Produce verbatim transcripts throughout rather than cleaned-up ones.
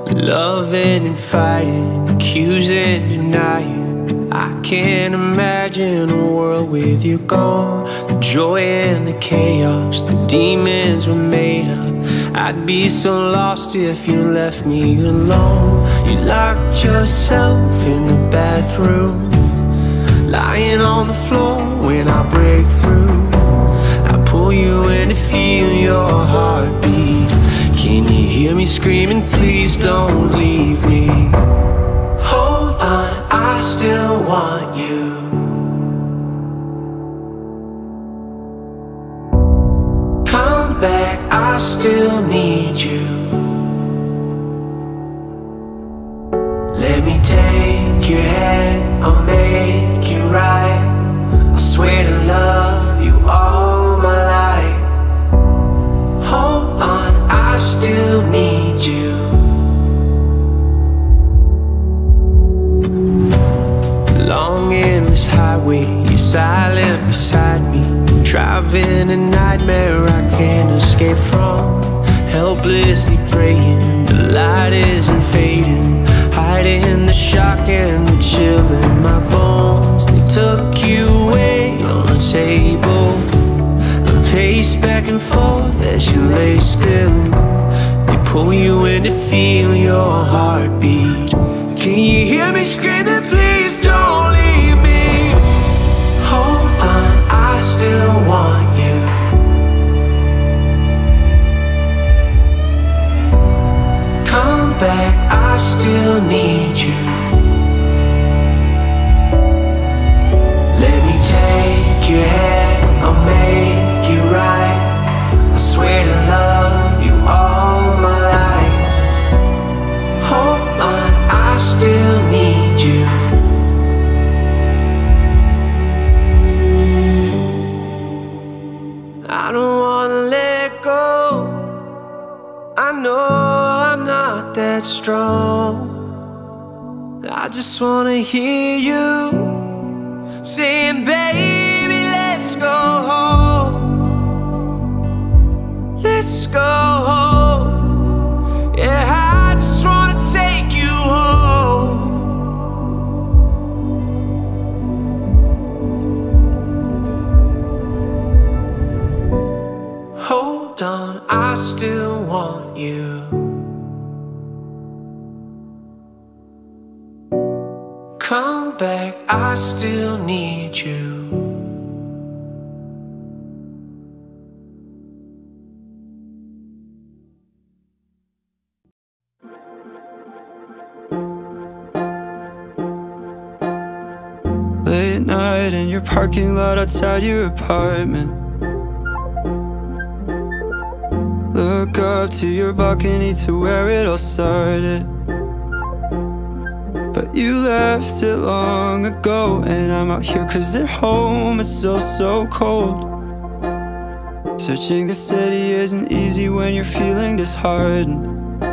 Loving and fighting, accusing, denying. I can't imagine a world with you gone. The joy and the chaos, the demons were made up. I'd be so lost if you left me alone. You locked yourself in the bathroom, lying on the floor when I break through. I pull you in to feel your heartbeat. Can you hear me screaming, please don't leave me? Hold on, I still want you. Come back, I still need you. Let me take your hand, I'll make it right. I swear to love you all my life. Hold on, I still need you. Long endless highway, you're silent beside me. Driving a nightmare I can't escape from. Helplessly praying, the light isn't fading. Hiding the shock and the chill in my bones. They took you away on the table. I pace back and forth as you lay still. They pull you in to feel your heartbeat. Can you hear me screaming, please don't leave me? Hold on, I still want you. Come back, I still need you. Let me take your hand, I'll make it right. I swear to love you all my life. Hold on, I still need you. I don't wanna let go. I know I'm not that strong. I just wanna hear you saying, baby, let's go home. Let's go home. Yeah, I just wanna take you home. Hold on, I still want you. Come back, I still need you. Late night in your parking lot outside your apartment. Look up to your balcony to where it all started. But you left it long ago, and I'm out here cause at home it's so, so cold. Searching the city isn't easy when you're feeling disheartened.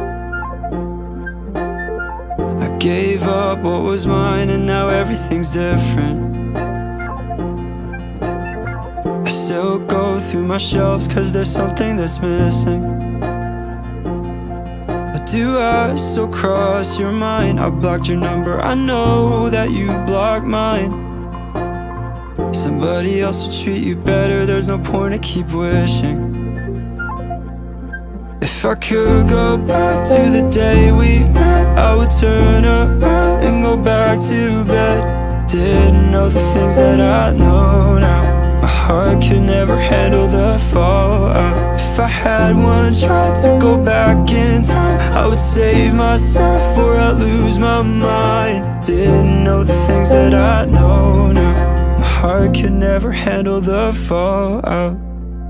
I gave up what was mine and now everything's different. I still go through my shelves cause there's something that's missing. Do I still cross your mind? I blocked your number, I know that you blocked mine. Somebody else will treat you better, there's no point to keep wishing. If I could go back to the day we met, I would turn around and go back to bed. Didn't know the things that I know now. My heart could never handle the fallout. If I had one try to go back in time, I would save myself or I'd lose my mind. Didn't know the things that I know now. My heart could never handle the fallout.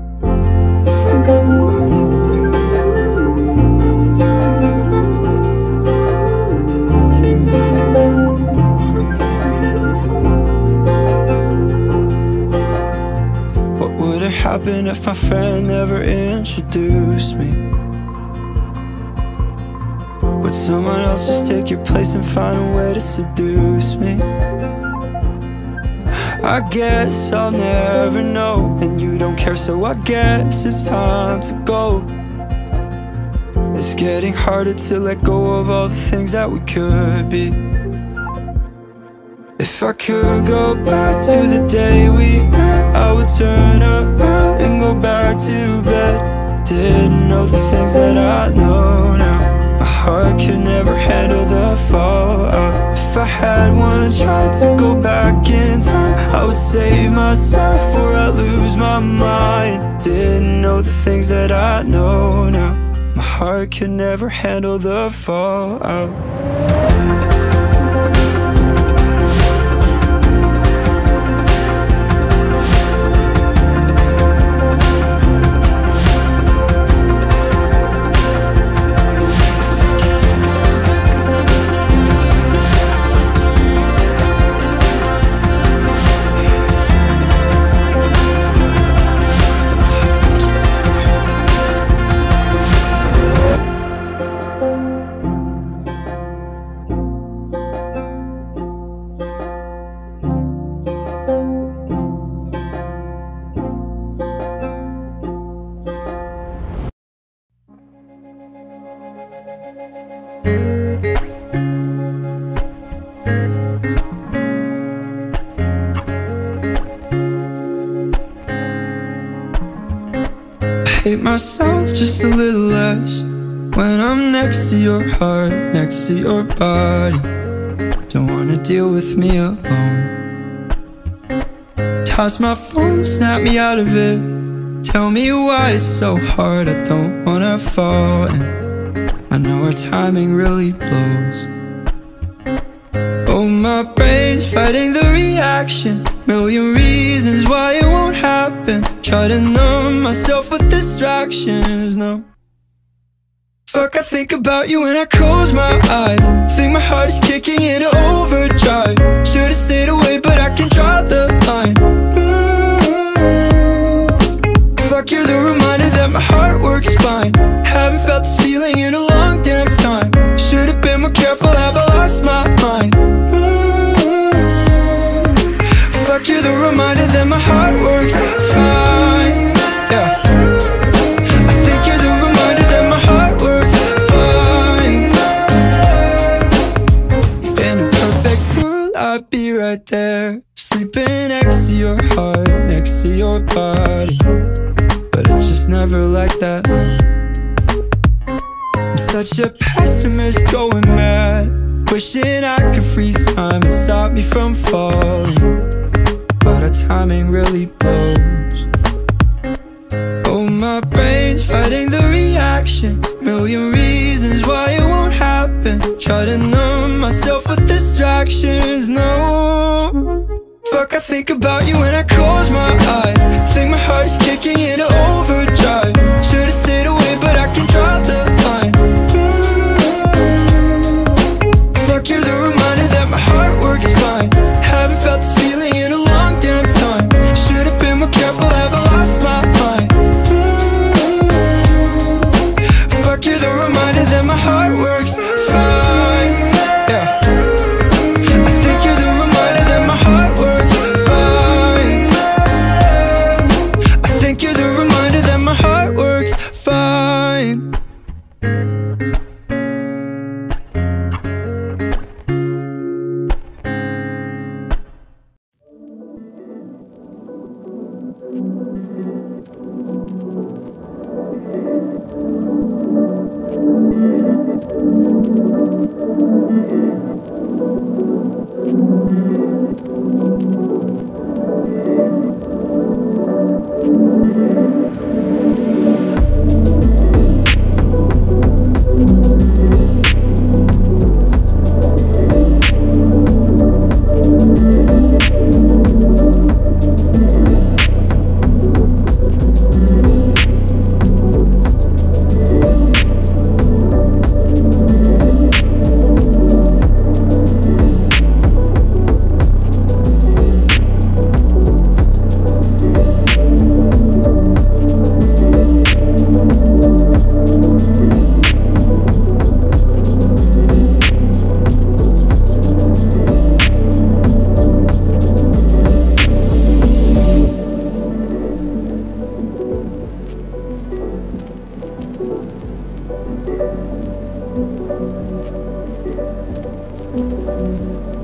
Happen if my friend never introduced me? Would someone else just take your place and find a way to seduce me? I guess I'll never know, and you don't care, so I guess it's time to go. It's getting harder to let go of all the things that we could be. If I could go back to the day we met, I would turn around and go back to bed. Didn't know the things that I know now. My heart could never handle the fallout. If I had one try to go back in time, I would save myself or I'd lose my mind. Didn't know the things that I know now. My heart could never handle the fallout. Hate myself just a little less when I'm next to your heart, next to your body. Don't wanna deal with me alone. Toss my phone, snap me out of it. Tell me why it's so hard, I don't wanna fall in. I know our timing really blows. Oh, my brain's fighting the reaction. Million reasons why it won't happen. Try to numb myself with distractions, no. Fuck, I think about you when I close my eyes. Think my heart is kicking into overdrive. Should've stayed away, but I can draw the line. mm-hmm. Fuck, you're the reminder that my heart works fine. Haven't felt this feeling in a long damn time. Should've been more careful, have I lost my mind? Fuck, you're the reminder that my heart works fine. Yeah, I think you're the reminder that my heart works fine. In a perfect world, I'd be right there, sleeping next to your heart, next to your body. But it's just never like that. I'm such a pessimist going mad, wishing I could freeze time and stop me from falling. But our timing really blows. Oh, my brain's fighting the reaction. Million reasons why it won't happen. Try to numb myself with distractions, no. Fuck, I think about you when I close my eyes. Think my heart is kicking into overdrive. Should've stayed away, but I can draw the line. mm-hmm. Fuck, you're the reminder that my heart works fine. Haven't felt this feeling in a long damn time. Should've been more careful, have I lost my mind? mm-hmm. Fuck, you're the reminder that my heart works fine. Yeah, I think you're the reminder that my heart works fine. I think you're the reminder that my heart works fine. Thank you.